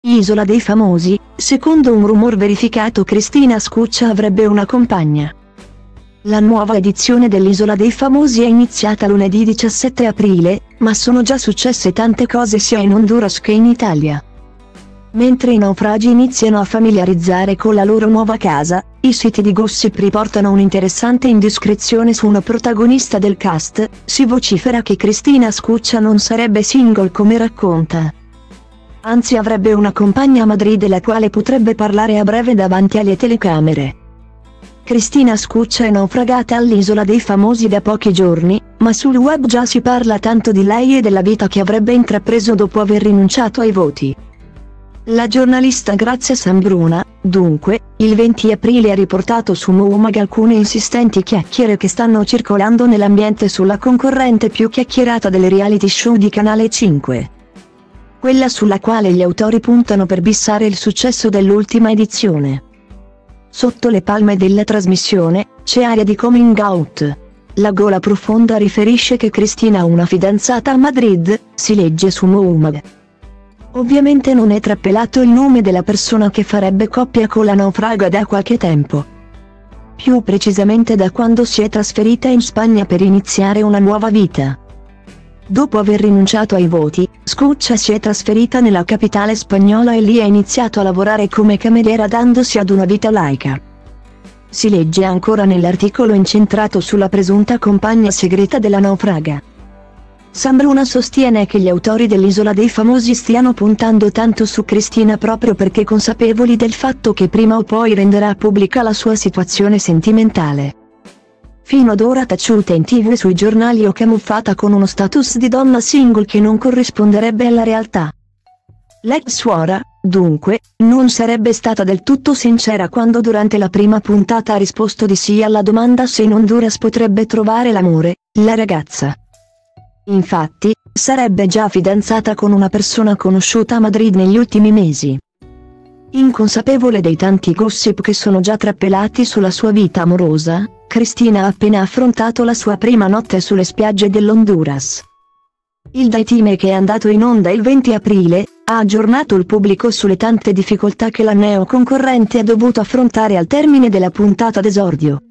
Isola dei famosi, secondo un rumor verificato Cristina Scuccia avrebbe una compagna. La nuova edizione dell'Isola dei Famosi è iniziata lunedì 17 aprile, ma sono già successe tante cose sia in Honduras che in Italia. Mentre i naufragi iniziano a familiarizzare con la loro nuova casa, i siti di gossip riportano un'interessante indiscrezione su una protagonista del cast. Si vocifera che Cristina Scuccia non sarebbe single come racconta. Anzi avrebbe una compagna a Madrid della quale potrebbe parlare a breve davanti alle telecamere. Cristina Scuccia è naufragata all'Isola dei Famosi da pochi giorni, ma sul web già si parla tanto di lei e della vita che avrebbe intrapreso dopo aver rinunciato ai voti. La giornalista Grazia Sambruna, dunque, il 20 aprile ha riportato su Moumag alcune insistenti chiacchiere che stanno circolando nell'ambiente sulla concorrente più chiacchierata delle reality show di Canale 5. Quella sulla quale gli autori puntano per bissare il successo dell'ultima edizione. Sotto le palme della trasmissione, c'è aria di coming out. La Gola Profonda riferisce che Cristina ha una fidanzata a Madrid, si legge su Moumag. Ovviamente non è trappelato il nome della persona che farebbe coppia con la naufraga da qualche tempo. Più precisamente da quando si è trasferita in Spagna per iniziare una nuova vita. Dopo aver rinunciato ai voti, Scuccia si è trasferita nella capitale spagnola e lì ha iniziato a lavorare come cameriera dandosi ad una vita laica. Si legge ancora nell'articolo incentrato sulla presunta compagna segreta della naufraga. Sambruna sostiene che gli autori dell'Isola dei Famosi stiano puntando tanto su Cristina proprio perché consapevoli del fatto che prima o poi renderà pubblica la sua situazione sentimentale. Fino ad ora taciuta in TV e sui giornali o camuffata con uno status di donna single che non corrisponderebbe alla realtà. L'ex suora, dunque, non sarebbe stata del tutto sincera quando durante la prima puntata ha risposto di sì alla domanda se in Honduras potrebbe trovare l'amore, la ragazza. Infatti, sarebbe già fidanzata con una persona conosciuta a Madrid negli ultimi mesi. Inconsapevole dei tanti gossip che sono già trappelati sulla sua vita amorosa, Cristina ha appena affrontato la sua prima notte sulle spiagge dell'Honduras. Il Daytime, che è andato in onda il 20 aprile, ha aggiornato il pubblico sulle tante difficoltà che la neoconcorrente ha dovuto affrontare al termine della puntata d'esordio.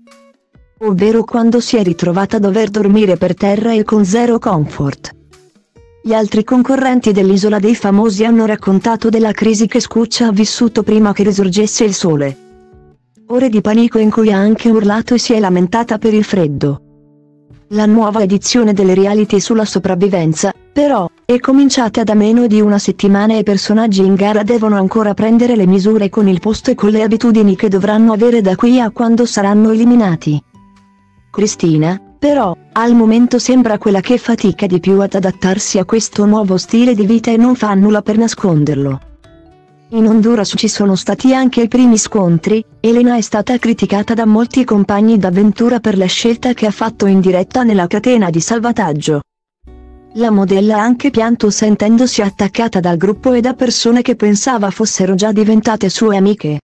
Ovvero quando si è ritrovata a dover dormire per terra e con zero comfort. Gli altri concorrenti dell'Isola dei Famosi hanno raccontato della crisi che Scuccia ha vissuto prima che risorgesse il sole. Ore di panico in cui ha anche urlato e si è lamentata per il freddo. La nuova edizione delle reality sulla sopravvivenza, però, è cominciata da meno di una settimana e i personaggi in gara devono ancora prendere le misure con il posto e con le abitudini che dovranno avere da qui a quando saranno eliminati. Cristina, però, al momento sembra quella che fatica di più ad adattarsi a questo nuovo stile di vita e non fa nulla per nasconderlo. In Honduras ci sono stati anche i primi scontri. Elena è stata criticata da molti compagni d'avventura per la scelta che ha fatto in diretta nella catena di salvataggio. La modella ha anche pianto sentendosi attaccata dal gruppo e da persone che pensava fossero già diventate sue amiche.